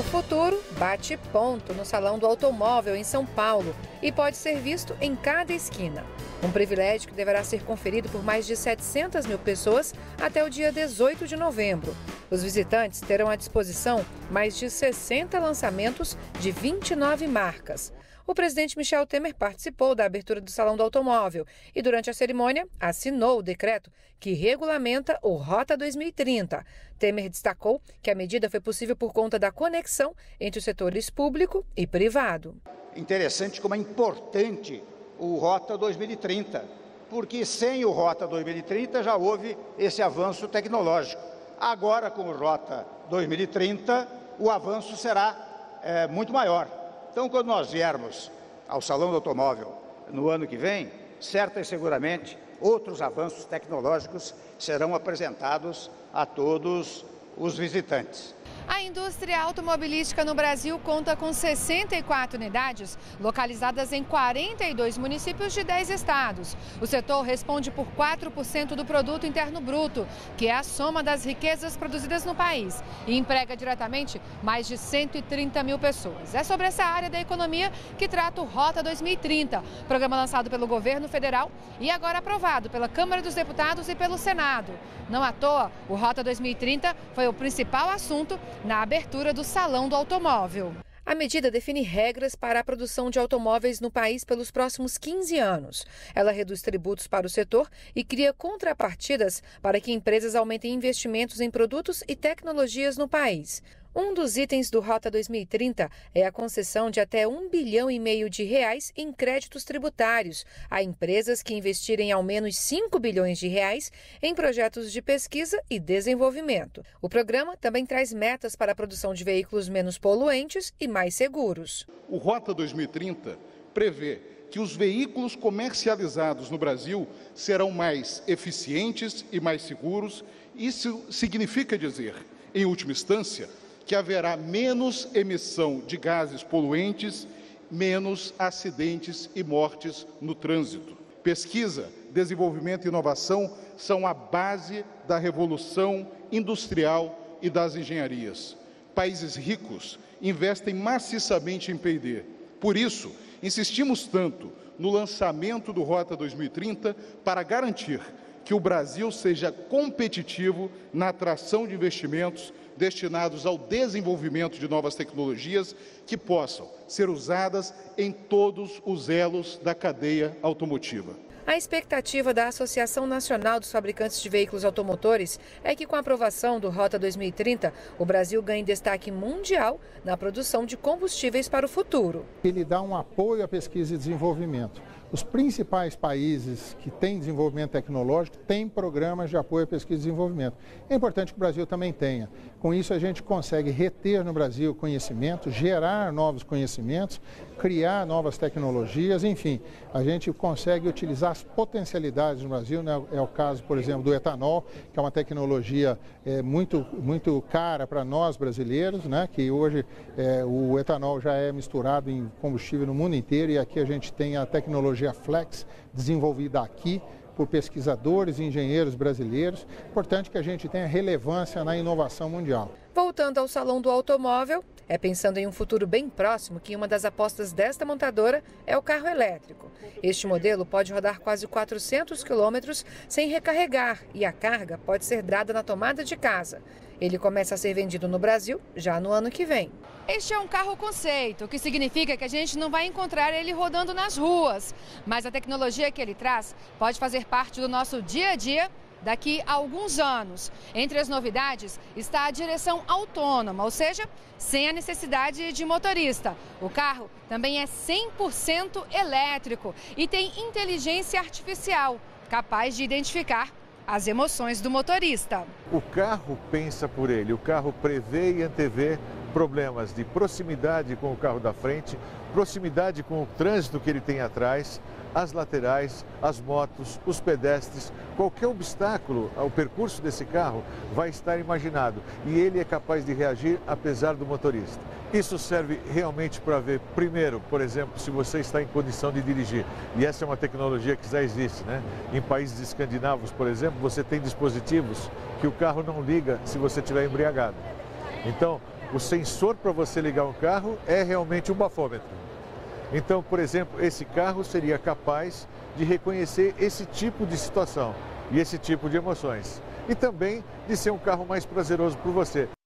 O futuro bate ponto no Salão do Automóvel em São Paulo e pode ser visto em cada esquina. Um privilégio que deverá ser conferido por mais de 700 mil pessoas até o dia 18 de novembro. Os visitantes terão à disposição mais de 60 lançamentos de 29 marcas. O presidente Michel Temer participou da abertura do Salão do Automóvel e, durante a cerimônia, assinou o decreto que regulamenta o Rota 2030. Temer destacou que a medida foi possível por conta da conexão entre os setores público e privado. Interessante como é importante o Rota 2030, porque sem o Rota 2030 já houve esse avanço tecnológico. Agora, com o Rota 2030, o avanço será muito maior. Então, quando nós viermos ao Salão do Automóvel no ano que vem, certa e seguramente outros avanços tecnológicos serão apresentados a todos os visitantes. A indústria automobilística no Brasil conta com 64 unidades localizadas em 42 municípios de 10 estados. O setor responde por 4% do produto interno bruto, que é a soma das riquezas produzidas no país, e emprega diretamente mais de 130 mil pessoas. É sobre essa área da economia que trata o Rota 2030, programa lançado pelo governo federal e agora aprovado pela Câmara dos Deputados e pelo Senado. Não à toa, o Rota 2030 foi o principal assunto na abertura do Salão do Automóvel. A medida define regras para a produção de automóveis no país pelos próximos 15 anos. Ela reduz tributos para o setor e cria contrapartidas para que empresas aumentem investimentos em produtos e tecnologias no país. Um dos itens do Rota 2030 é a concessão de até R$1,5 bilhão em créditos tributários a empresas que investirem ao menos R$5 bilhões em projetos de pesquisa e desenvolvimento. O programa também traz metas para a produção de veículos menos poluentes e mais seguros. O Rota 2030 prevê que os veículos comercializados no Brasil serão mais eficientes e mais seguros. Isso significa dizer, em última instância, que haverá menos emissão de gases poluentes, menos acidentes e mortes no trânsito. Pesquisa, desenvolvimento e inovação são a base da revolução industrial e das engenharias. Países ricos investem maciçamente em P&D. Por isso, insistimos tanto no lançamento do Rota 2030 para garantir que o Brasil seja competitivo na atração de investimentos destinados ao desenvolvimento de novas tecnologias que possam ser usadas em todos os elos da cadeia automotiva. A expectativa da Associação Nacional dos Fabricantes de Veículos Automotores é que, com a aprovação do Rota 2030, o Brasil ganhe destaque mundial na produção de combustíveis para o futuro. Ele dá um apoio à pesquisa e desenvolvimento. Os principais países que têm desenvolvimento tecnológico têm programas de apoio à pesquisa e desenvolvimento. É importante que o Brasil também tenha. Com isso, a gente consegue reter no Brasil conhecimento, gerar novos conhecimentos, criar novas tecnologias, enfim, a gente consegue utilizar as potencialidades no Brasil, né? É o caso, por exemplo, do etanol, que é uma tecnologia muito cara para nós brasileiros, né? Que hoje o etanol já é misturado em combustível no mundo inteiro e aqui a gente tem a tecnologia Flex, desenvolvida aqui por pesquisadores e engenheiros brasileiros. Importante que a gente tenha relevância na inovação mundial. Voltando ao Salão do Automóvel, é pensando em um futuro bem próximo que uma das apostas desta montadora é o carro elétrico. Este modelo pode rodar quase 400 quilômetros sem recarregar e a carga pode ser dada na tomada de casa. Ele começa a ser vendido no Brasil já no ano que vem. Este é um carro conceito, o que significa que a gente não vai encontrar ele rodando nas ruas. Mas a tecnologia que ele traz pode fazer parte do nosso dia a dia daqui a alguns anos. Entre as novidades está a direção autônoma, ou seja, sem a necessidade de motorista. O carro também é 100% elétrico e tem inteligência artificial, capaz de identificar as emoções do motorista. O carro pensa por ele, o carro prevê e antevê problemas de proximidade com o carro da frente, proximidade com o trânsito que ele tem atrás, as laterais, as motos, os pedestres, qualquer obstáculo ao percurso desse carro vai estar imaginado e ele é capaz de reagir apesar do motorista. Isso serve realmente para ver, primeiro, por exemplo, se você está em condição de dirigir. E essa é uma tecnologia que já existe, né? Em países escandinavos, por exemplo, você tem dispositivos que o carro não liga se você estiver embriagado. Então, o sensor para você ligar um carro é realmente um bafômetro. Então, por exemplo, esse carro seria capaz de reconhecer esse tipo de situação e esse tipo de emoções. E também de ser um carro mais prazeroso para você.